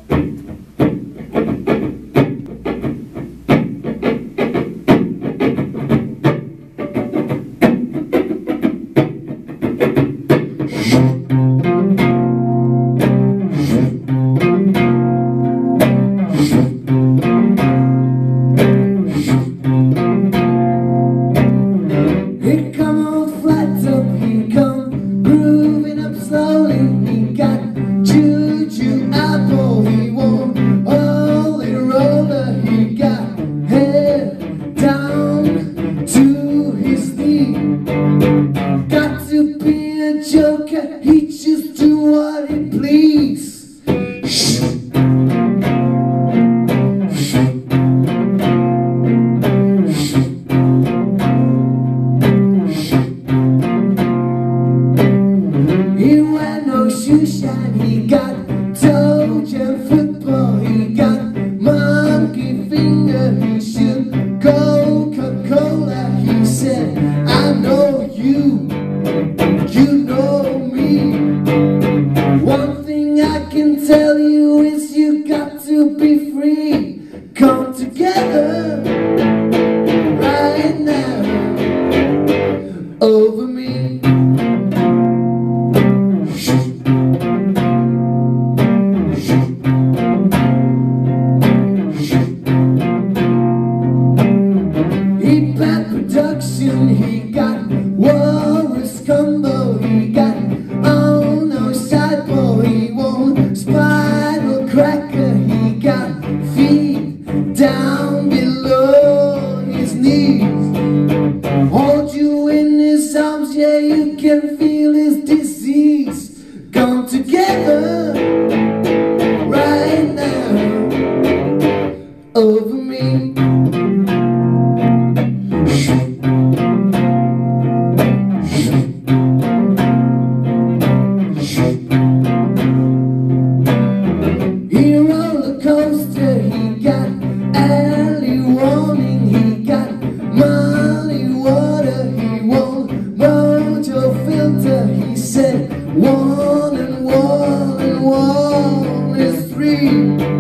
Here come old flights up, he come grooving up slowly. He got juju apple, he won't holy roller. He got hair down to his knee. Got to be a joker, he just do what he please. He wear no shoe shine, he got toe jam football, he got monkey finger, he should Coca-Cola. He said, I know you, you know me. One thing I can tell you is you got to be free. Come together right now over me. He bad production, he got walrus combo, he got oh no sideball, he won't spinal cracker, he got feet down below his knees. Hold you in his arms, yeah, you can feel his disease. Come together right now over me. He roller coaster, he got early warning, he got Molly water, he won't mojo filter. He said 1 and 1 and 1 is 3.